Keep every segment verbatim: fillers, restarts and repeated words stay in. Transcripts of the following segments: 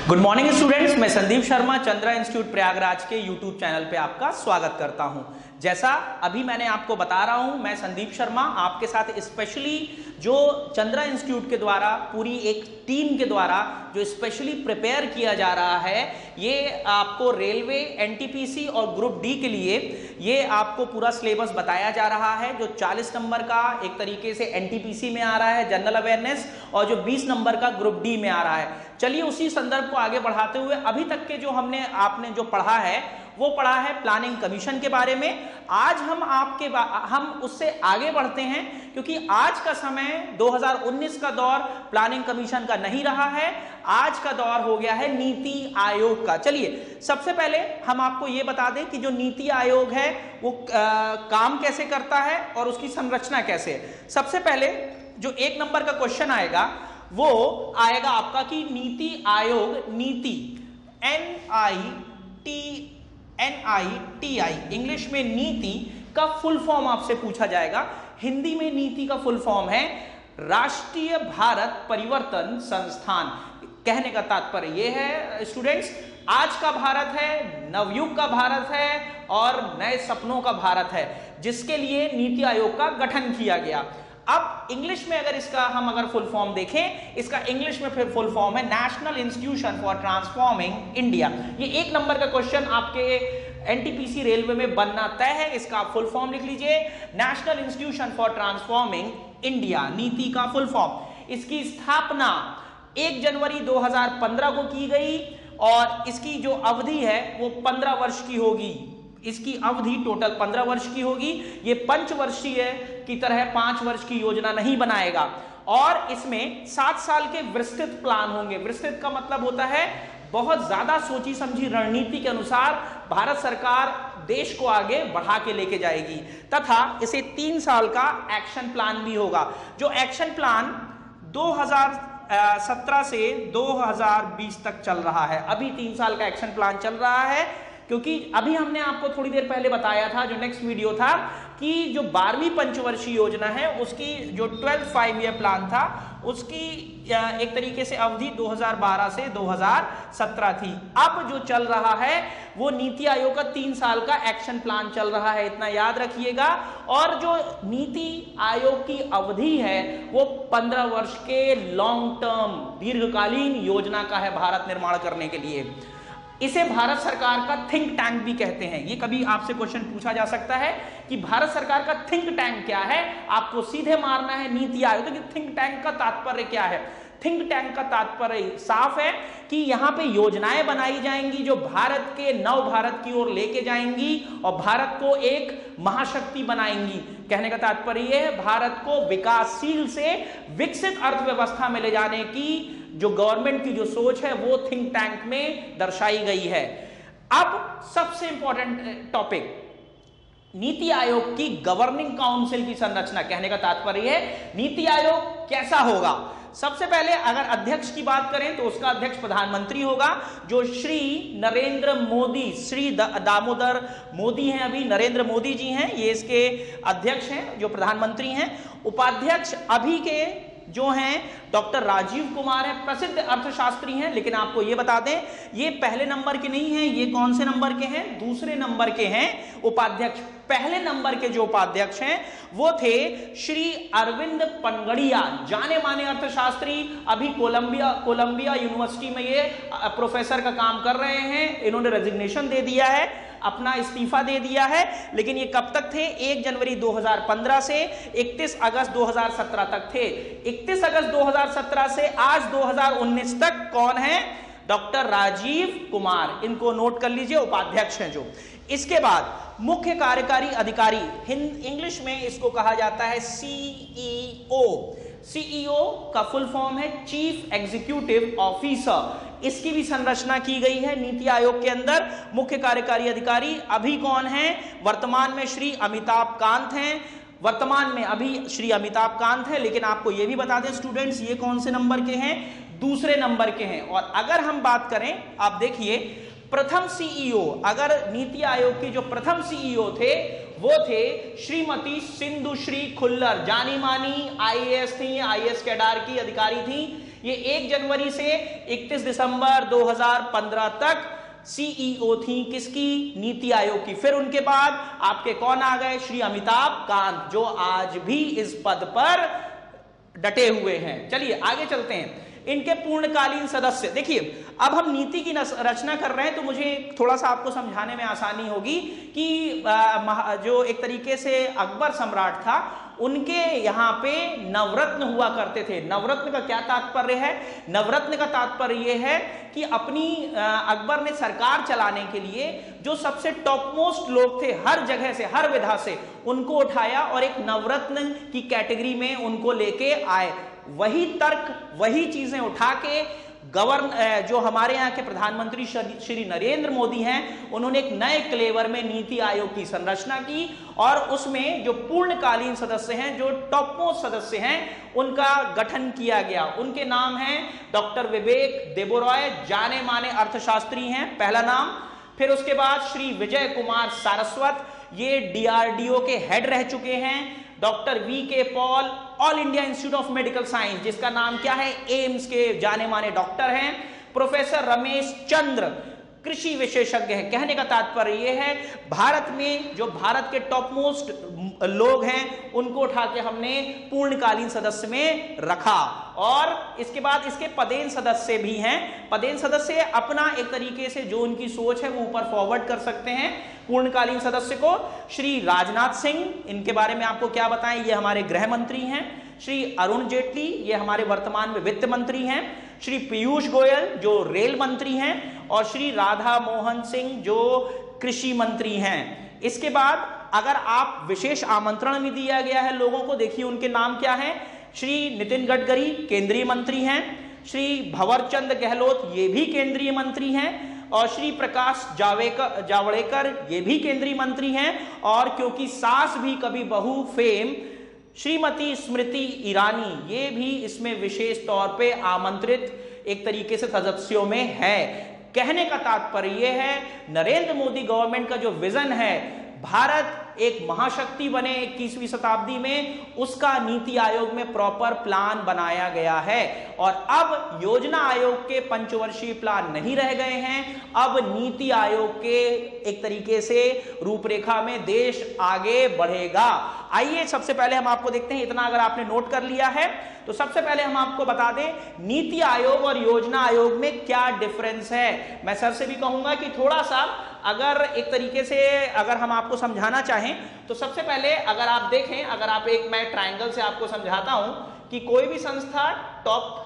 Good morning students, मैं Sandeep Sharma Chandra Institute Prayagraj के YouTube channel पे आपका स्वागत करता हूं। जैसा अभी मैंने आपको बता रहा हूं, मैं संदीप शर्मा आपके साथ स्पेशली जो चंद्रा इंस्टीट्यूट के द्वारा पूरी एक टीम के द्वारा जो स्पेशली प्रिपेयर किया जा रहा है, ये आपको रेलवे, एनटीपीसी और ग्रुप डी के लिए ये आपको पूरा सिलेबस बताया जा रहा है। जो चालीस नंबर का एक तरीके से एनटीपीसी में आ रहा है जनरल अवेयरनेस, और जो बीस नंबर का ग्रुप डी में आ रहा है। चलिए उसी संदर्भ को आगे बढ़ाते हुए अभी तक के जो हमने आपने जो पढ़ा है वो पढ़ा है प्लानिंग कमीशन के बारे में। आज हम आपके हम उससे आगे बढ़ते हैं, क्योंकि आज का समय दो हज़ार उन्नीस का दौर प्लानिंग कमीशन का नहीं रहा है, आज का दौर हो गया है नीति आयोग का। चलिए सबसे पहले हम आपको ये बता दें कि जो नीति आयोग है वो आ, काम कैसे करता है और उसकी संरचना कैसे है। सबसे पहले जो एक नंबर का क्वेश्चन आएगा वो आएगा आपका कि NITI Aayog, NITI N I T N I T I English में नीति का फुल फॉर्म आपसे पूछा जाएगा। हिंदी में नीति का फुल फॉर्म है राष्ट्रीय भारत परिवर्तन संस्थान। कहने का तात्पर्य यह है स्टूडेंट्स, आज का भारत है, नवयुग का भारत है और नए सपनों का भारत है, जिसके लिए नीति आयोग का गठन किया गया। अब इंग्लिश में अगर इसका हम अगर फुल फॉर्म देखें, इसका इंग्लिश में फिर फुल फॉर्म है National Institution for Transforming India. ये एक नंबर का क्वेश्चन आपके एनटीपीसी रेलवे में बनना तय है। इसका आप फुल फॉर्म लिख लीजिए, National Institution for Transforming India, NITI का फुल फॉर्म। इसकी स्थापना एक जनवरी दो हज़ार पंद्रह को की गई और इसकी जो अवधि है वो पंद्रह वर्ष की होगी। इसकी अवधि टोटल पंद्रह वर्ष की होगी। ये पंचवर्षीय की तरह पांच वर्ष की योजना नहीं बनाएगा और इसमें सात साल के विस्तृत प्लान होंगे। विस्तृत का मतलब होता है बहुत ज्यादा सोची समझी रणनीति के अनुसार भारत सरकार देश को आगे बढ़ा के लेके जाएगी, तथा इसे तीन साल का एक्शन प्लान भी होगा। जो एक्शन प्लान दो हज़ार सत्रह से दो हज़ार बीस तक चल रहा है, अभी तीन साल का एक्शन प्लान चल रहा है, क्योंकि अभी हमने आपको थोड़ी देर पहले बताया था, जो नेक्स्ट वीडियो था, कि जो बारहवीं पंचवर्षीय योजना है उसकी जो ट्वेल्थ फाइव ईयर प्लान था उसकी एक तरीके से अवधि दो हज़ार बारह से दो हज़ार सत्रह थी। अब जो चल रहा है वो नीति आयोग का तीन साल का एक्शन प्लान चल रहा है, इतना याद रखिएगा। और जो नीति आयोग की अवधि है वो पंद्रह वर्ष के लॉन्ग टर्म दीर्घकालीन योजना का है भारत निर्माण करने के लिए। इसे भारत सरकार का थिंक टैंक भी कहते हैं। ये कभी आपसे क्वेश्चन पूछा जा सकता है कि भारत सरकार का थिंक टैंक क्या है, आपको सीधे मारना है नीति आयोग। तो थिंक टैंक का तात्पर्य क्या है? थिंक टैंक का तात्पर्य साफ है कि यहां पे योजनाएं बनाई जाएंगी जो भारत के नव भारत की ओर लेके जाएंगी और भारत को एक महाशक्ति बनाएंगी। कहने का तात्पर्य यह है भारत को विकासशील से विकसित अर्थव्यवस्था में ले जाने की जो गवर्नमेंट की जो सोच है वो थिंक टैंक में दर्शाई गई है। अब सबसे इंपॉर्टेंट टॉपिक, नीति आयोग की गवर्निंग काउंसिल की संरचना। कहने का तात्पर्य है नीति आयोग कैसा होगा। सबसे पहले अगर अध्यक्ष की बात करें तो उसका अध्यक्ष प्रधानमंत्री होगा, जो श्री नरेंद्र मोदी, श्री दामोदर मोदी हैं, अभी नरेंद्र मोदी जी हैं, ये इसके अध्यक्ष हैं जो प्रधानमंत्री हैं। उपाध्यक्ष अभी के जो हैं डॉक्टर राजीव कुमार हैं, प्रसिद्ध अर्थशास्त्री हैं। लेकिन आपको ये बता दें ये पहले नंबर के नहीं हैं, ये कौन से नंबर के हैं? दूसरे नंबर के हैं उपाध्यक्ष। पहले नंबर के जो उपाध्यक्ष हैं वो थे श्री अरविंद पनगड़िया, जाने माने अर्थशास्त्री, अभी कोलंबिया कोलंबिया यूनिवर्सिटी में ये प्रोफेसर का काम कर रहे हैं। इन्होंने रेजिग्नेशन दे दिया है, अपना इस्तीफा दे दिया है। लेकिन ये कब तक थे? एक जनवरी दो हज़ार पंद्रह से इकतीस अगस्त दो हज़ार सत्रह तक थे। इकतीस अगस्त दो हज़ार सत्रह से आज दो हज़ार उन्नीस तक कौन है? डॉक्टर राजीव कुमार, इनको नोट कर लीजिए, उपाध्यक्ष हैं जो। इसके बाद मुख्य कार्यकारी अधिकारी, हिंद इंग्लिश में इसको कहा जाता है सीईओ। सीईओ का फुल फॉर्म है चीफ एग्जीक्यूटिव ऑफिसर। इसकी भी संरचना की गई है नीति आयोग के अंदर। मुख्य कार्यकारी अधिकारी अभी कौन है? वर्तमान में श्री अमिताभ कांत हैं। वर्तमान में अभी श्री अमिताभ कांत है। लेकिन आपको यह भी बता दें स्टूडेंट्स, ये कौन से नंबर के हैं? दूसरे नंबर के हैं। और अगर हम बात करें, आप देखिए प्रथम सीईओ, अगर नीति आयोग के जो प्रथम सीईओ थे वो थे श्रीमती सिंधु श्री खुल्लर, जानी मानी आईएएस थी, आईएएस कैडर की अधिकारी थी। ये एक जनवरी से इकतीस दिसंबर दो हज़ार पंद्रह तक सीईओ थी किसकी? नीति आयोग की। फिर उनके बाद आपके कौन आ गए? श्री अमिताभ कांत, जो आज भी इस पद पर डटे हुए हैं। चलिए आगे चलते हैं। इनके पूर्णकालीन सदस्य देखिए, अब हम नीति की रचना कर रहे हैं तो मुझे थोड़ा सा आपको समझाने में आसानी होगी कि जो एक तरीके से अकबर सम्राट था, उनके यहाँ पे नवरत्न हुआ करते थे। नवरत्न का क्या तात्पर्य है? नवरत्न का तात्पर्य यह है कि अपनी अकबर ने सरकार चलाने के लिए जो सबसे टॉप मोस्ट लोग थे हर जगह से, हर विधा से, उनको उठाया और एक नवरत्न की कैटेगरी में उनको लेके आए। वही तर्क, वही चीजें उठा के गवर्न जो हमारे यहाँ के प्रधानमंत्री श्री नरेंद्र मोदी हैं, उन्होंने एक नए क्लेवर में नीति आयोग की संरचना की और उसमें जो पूर्णकालीन सदस्य हैं, जो टॉप मोस्ट सदस्य हैं, उनका गठन किया गया। उनके नाम हैं डॉक्टर विवेक देबरॉय, जाने माने अर्थशास्त्री हैं, पहला नाम। फिर उसके बाद श्री विजय कुमार सारस्वत, ये डीआरडीओ के हेड रह चुके हैं। Doctor V K Paul, All India Institute of Medical Science, जिसका नाम क्या है? एम्स के जाने माने डॉक्टर हैं। प्रोफेसर रमेश चंद्र, कृषि विशेषज्ञ है। कहने का तात्पर्य यह है, भारत में जो भारत के टॉप मोस्ट लोग हैं, उनको उठा के हमने पूर्णकालीन सदस्य में रखा। और इसके बाद इसके पदेन सदस्य भी हैं। पदेन सदस्य अपना एक तरीके से जो उनकी सोच है वो ऊपर फॉरवर्ड कर सकते हैं पूर्णकालीन सदस्य को। श्री राजनाथ सिंह, इनके बारे में आपको क्या बताएं, ये हमारे गृह मंत्री हैं। श्री अरुण जेटली, ये हमारे वर्तमान में वित्त मंत्री हैं। श्री पीयूष गोयल, जो रेल मंत्री हैं। और श्री राधा मोहन सिंह, जो कृषि मंत्री हैं। इसके बाद अगर आप विशेष आमंत्रण भी दिया गया है लोगों को, देखिए उनके नाम क्या हैं। श्री नितिन गडकरी, केंद्रीय मंत्री हैं। श्री भंवरचंद गहलोत, ये भी केंद्रीय मंत्री हैं। और श्री प्रकाश जावड़ेकर जावड़ेकर ये भी केंद्रीय मंत्री हैं। और क्योंकि सास भी कभी बहू फेम, श्रीमती स्मृति ईरानी, ये भी इसमें विशेष तौर पे आमंत्रित एक तरीके से सदस्यों में है। कहने का तात्पर्य यह है, नरेंद्र मोदी गवर्नमेंट का जो विजन है, भारत एक महाशक्ति बने इक्कीसवीं शताब्दी में, उसका नीति आयोग में प्रॉपर प्लान बनाया गया है। और अब योजना आयोग के पंचवर्षीय प्लान नहीं रह गए हैं, अब नीति आयोग के एक तरीके से रूपरेखा में देश आगे बढ़ेगा। आइए सबसे पहले हम आपको देखते हैं, इतना अगर आपने नोट कर लिया है तो सबसे पहले हम आपको बता दें नीति आयोग और योजना आयोग में क्या डिफरेंस है। मैं सर से भी कहूंगा कि थोड़ा सा अगर एक तरीके से अगर हम आपको समझाना चाहें तो सबसे पहले अगर आप देखें, अगर आप एक मैं ट्रायंगल से आपको समझाता हूं कि कोई भी संस्था टॉप,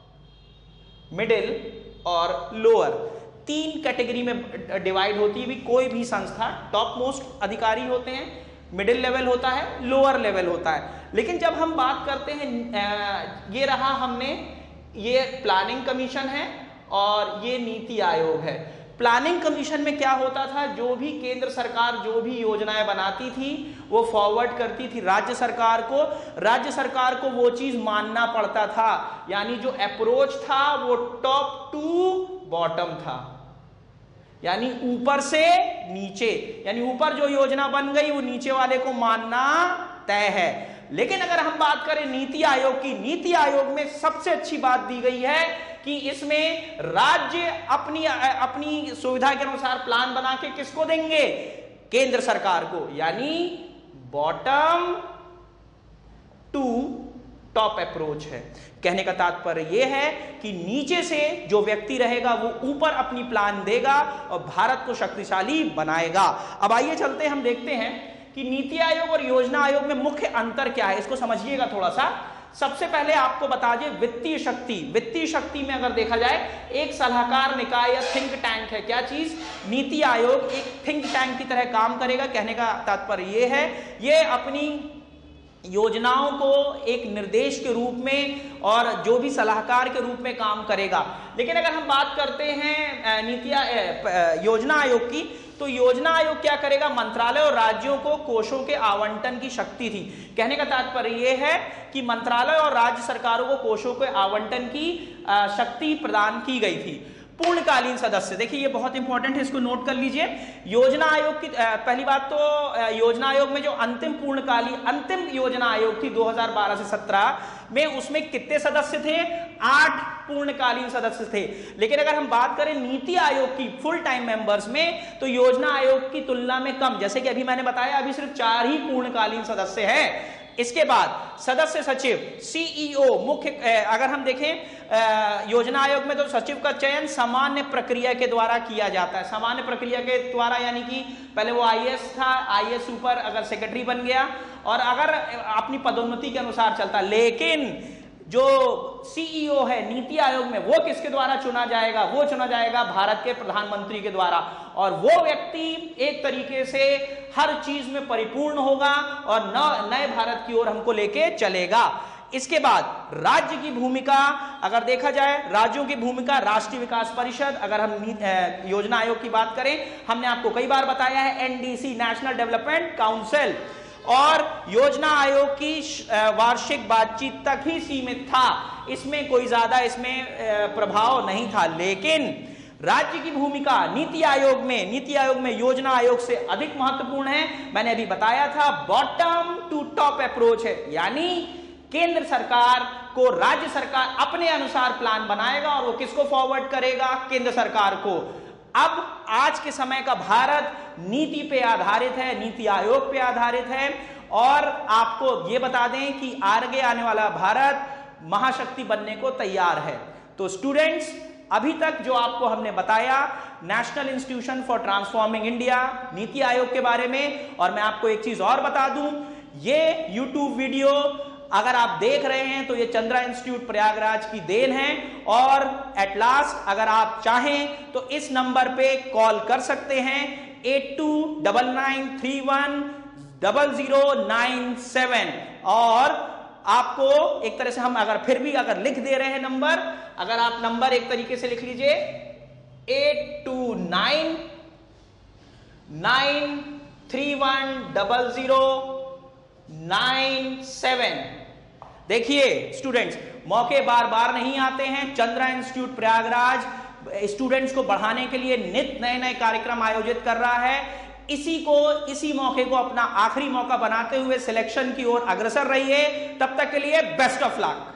मिडिल और लोअर तीन कैटेगरी में डिवाइड होती है। भी कोई भी संस्था टॉप मोस्ट अधिकारी होते हैं, मिडिल लेवल होता है, लोअर लेवल होता है। लेकिन जब हम बात करते हैं, ये रहा हमने, ये प्लानिंग कमीशन है और ये नीति आयोग है। प्लानिंग कमीशन में क्या होता था, जो भी केंद्र सरकार जो भी योजनाएं बनाती थी वो फॉरवर्ड करती थी राज्य सरकार को। राज्य सरकार को वो चीज मानना पड़ता था, यानी जो अप्रोच था वो टॉप टू बॉटम था, यानी ऊपर से नीचे, यानी ऊपर जो योजना बन गई वो नीचे वाले को मानना तय है। लेकिन अगर हम बात करें नीति आयोग की, नीति आयोग में सबसे अच्छी बात दी गई है कि इसमें राज्य अपनी अपनी सुविधा के अनुसार प्लान बना के किसको देंगे? केंद्र सरकार को, यानी बॉटम टू टॉप अप्रोच है। कहने का तात्पर्य यह है कि नीचे से जो व्यक्ति रहेगा वो ऊपर अपनी प्लान देगा और भारत को शक्तिशाली बनाएगा। अब आइए चलते हैं, हम देखते हैं कि नीति आयोग और योजना आयोग में मुख्य अंतर क्या है, इसको समझिएगा थोड़ा सा। सबसे पहले आपको बता दें वित्तीय शक्ति। वित्तीय शक्ति में अगर देखा जाए एक सलाहकार निकाय या थिंक टैंक है। क्या चीज? नीति आयोग एक थिंक टैंक की तरह काम करेगा। कहने का तात्पर्य यह है, ये अपनी योजनाओं को एक निर्देश के रूप में और जो भी सलाहकार के रूप में काम करेगा। लेकिन अगर हम बात करते हैं नीति योजना आयोग की, तो योजना आयोग क्या करेगा? मंत्रालय और राज्यों को कोषों के आवंटन की शक्ति थी। कहने का तात्पर्य यह है कि मंत्रालय और राज्य सरकारों को कोषों के आवंटन की शक्ति प्रदान की गई थी। पूर्णकालीन सदस्य। देखिए ये बहुत इंपॉर्टेंट है, इसको नोट कर लीजिए। योजना आयोग की पहली बात तो योजना आयोग में जो अंतिम पूर्णकालीन अंतिम योजना आयोग थी दो हज़ार बारह से सत्रह में, उसमें कितने सदस्य थे? आठ पूर्णकालीन सदस्य थे। लेकिन अगर हम बात करें नीति आयोग की फुल टाइम मेंबर्स में, तो योजना आयोग की तुलना में कम। जैसे कि अभी मैंने बताया, अभी सिर्फ चार ही पूर्णकालीन सदस्य हैं। इसके बाद सदस्य सचिव, सीईओ, मुख्य, अगर हम देखें योजना आयोग में तो सचिव का चयन सामान्य प्रक्रिया के द्वारा किया जाता है। सामान्य प्रक्रिया के द्वारा यानी कि पहले वो आईएएस था, आईएएस ऊपर अगर सेक्रेटरी बन गया और अगर अपनी पदोन्नति के अनुसार चलता। लेकिन जो सीईओ है नीति आयोग में, वो किसके द्वारा चुना जाएगा? वो चुना जाएगा भारत के प्रधानमंत्री के द्वारा। और वो व्यक्ति एक तरीके से हर चीज में परिपूर्ण होगा और नए भारत की ओर हमको लेके चलेगा। इसके बाद राज्य की भूमिका अगर देखा जाए, राज्यों की भूमिका, राष्ट्रीय विकास परिषद, अगर हम योजना आयोग की बात करें, हमने आपको कई बार बताया है एनडीसी, नेशनल डेवलपमेंट काउंसिल, और योजना आयोग की वार्षिक बातचीत तक ही सीमित था। इसमें कोई ज्यादा इसमें प्रभाव नहीं था। लेकिन राज्य की भूमिका नीति आयोग में नीति आयोग में योजना आयोग से अधिक महत्वपूर्ण है। मैंने अभी बताया था, बॉटम टू टॉप अप्रोच है, यानी केंद्र सरकार को राज्य सरकार अपने अनुसार प्लान बनाएगा और वो किसको फॉरवर्ड करेगा? केंद्र सरकार को। अब आज के समय का भारत नीति पे आधारित है, नीति आयोग पे आधारित है। और आपको ये बता दें कि आगे आने वाला भारत महाशक्ति बनने को तैयार है। तो स्टूडेंट्स, अभी तक जो आपको हमने बताया National Institution for Transforming India, NITI Aayog के बारे में, और मैं आपको एक चीज और बता दूं, ये यूट्यूब वीडियो अगर आप देख रहे हैं तो ये चंद्रा इंस्टीट्यूट प्रयागराज की देन है। और एट लास्ट अगर आप चाहें तो इस नंबर पे कॉल कर सकते हैं, eight two nine nine three one double zero nine seven. और आपको एक तरह से हम अगर फिर भी अगर लिख दे रहे हैं नंबर, अगर आप नंबर एक तरीके से लिख लीजिए, eight two nine nine three one double zero nine seven. देखिए स्टूडेंट्स, मौके बार बार नहीं आते हैं। चंद्रा इंस्टीट्यूट प्रयागराज स्टूडेंट्स को बढ़ाने के लिए नित नए नए कार्यक्रम आयोजित कर रहा है। इसी को इसी मौके को अपना आखिरी मौका बनाते हुए सिलेक्शन की ओर अग्रसर रहिए। तब तक के लिए बेस्ट ऑफ लक।